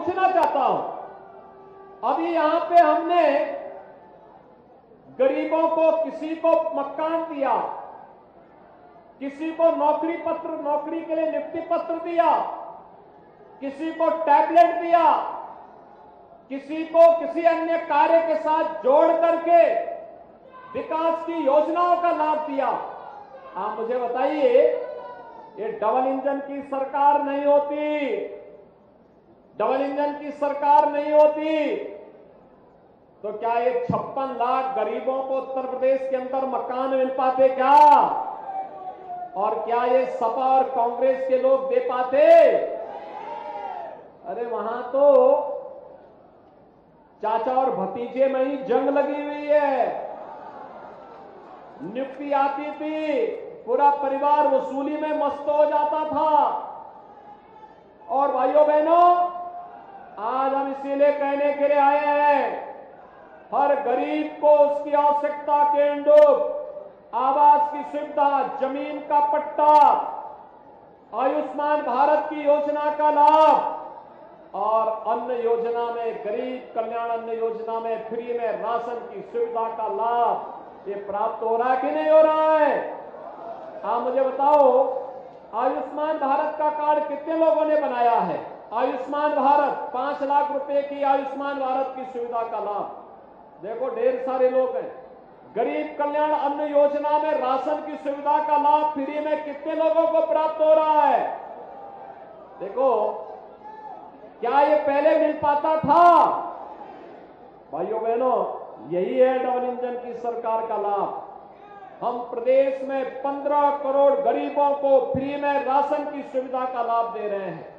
पूछना चाहता हूं, अभी यहां पे हमने गरीबों को, किसी को मकान दिया, किसी को नौकरी के लिए नियुक्ति पत्र दिया, किसी को टैबलेट दिया, किसी को किसी अन्य कार्य के साथ जोड़ करके विकास की योजनाओं का लाभ दिया। आप मुझे बताइए, ये डबल इंजन की सरकार नहीं होती, डबल इंजन की सरकार नहीं होती तो क्या ये 56 लाख गरीबों को उत्तर प्रदेश के अंदर मकान मिल पाते क्या? और क्या ये सपा और कांग्रेस के लोग दे पाते? अरे वहां तो चाचा और भतीजे में ही जंग लगी हुई है। नियुक्ति आती थी, पूरा परिवार वसूली में मस्त हो जाता था। और भाइयों बहनों, आज हम इसीलिए कहने के लिए आए हैं, हर गरीब को उसकी आवश्यकता के अनुरूप आवास की सुविधा, जमीन का पट्टा, आयुष्मान भारत की योजना का लाभ और अन्न योजना में, गरीब कल्याण अन्न योजना में फ्री में राशन की सुविधा का लाभ ये प्राप्त हो रहा है कि नहीं हो रहा है? आप मुझे बताओ, आयुष्मान भारत का कार्ड कितने लोगों ने बनाया है? आयुष्मान भारत, 5 लाख रुपए की आयुष्मान भारत की सुविधा का लाभ, देखो ढेर सारे लोग हैं। गरीब कल्याण अन्न योजना में राशन की सुविधा का लाभ फ्री में कितने लोगों को प्राप्त हो रहा है? देखो, क्या ये पहले मिल पाता था? भाइयों बहनों, यही है डबल इंजन की सरकार का लाभ। हम प्रदेश में 15 करोड़ गरीबों को फ्री में राशन की सुविधा का लाभ दे रहे हैं।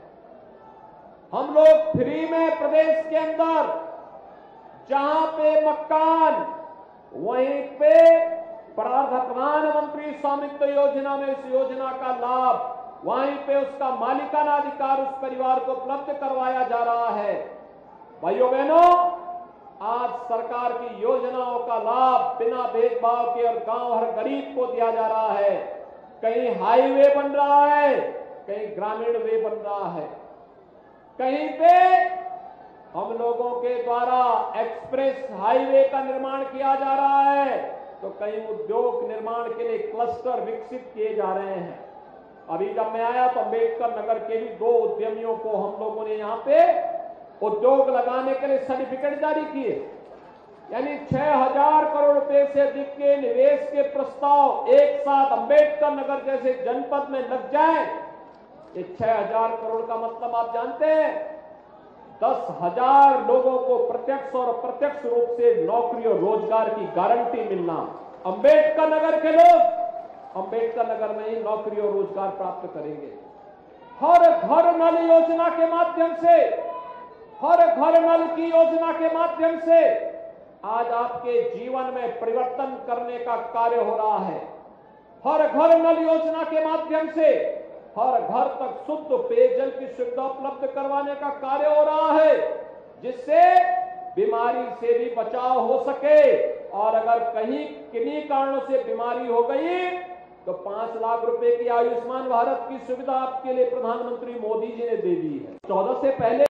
हम लोग फ्री में प्रदेश के अंदर जहां पे मकान, वहीं पे प्रधानमंत्री स्वामित्व योजना में इस योजना का लाभ, वहीं पे उसका मालिकाना अधिकार उस परिवार को उपलब्ध करवाया जा रहा है। भाइयों बहनों, आज सरकार की योजनाओं का लाभ बिना भेदभाव के और गांव हर गरीब को दिया जा रहा है। कहीं हाईवे बन रहा है, कहीं ग्रामीण वे बन रहा है, कहीं पे हम लोगों के द्वारा एक्सप्रेस हाईवे का निर्माण किया जा रहा है, तो कहीं उद्योग निर्माण के लिए क्लस्टर विकसित किए जा रहे हैं। अभी जब मैं आया तो अम्बेडकर नगर के भी 2 उद्यमियों को हम लोगों ने यहां पे उद्योग लगाने के लिए सर्टिफिकेट जारी किए। यानी 6000 करोड़ रुपए से अधिक के निवेश के प्रस्ताव एक साथ अम्बेडकर नगर जैसे जनपद में लग जाए। ये 6000 करोड़ का मतलब आप जानते हैं, 10,000 लोगों को प्रत्यक्ष और अप्रत्यक्ष रूप से नौकरी और रोजगार की गारंटी मिलना। अम्बेडकर नगर के लोग अम्बेडकर नगर में ही नौकरी और रोजगार प्राप्त करेंगे। हर घर नल योजना के माध्यम से, हर घर नल की योजना के माध्यम से आज आपके जीवन में परिवर्तन करने का कार्य हो रहा है। हर घर नल योजना के माध्यम से हर घर तक शुद्ध पेयजल की सुविधा उपलब्ध करवाने का कार्य हो रहा है, जिससे बीमारी से भी बचाव हो सके। और अगर कहीं किन्हीं कारणों से बीमारी हो गई तो 5 लाख रुपए की आयुष्मान भारत की सुविधा आपके लिए प्रधानमंत्री मोदी जी ने दे दी है। 14 से पहले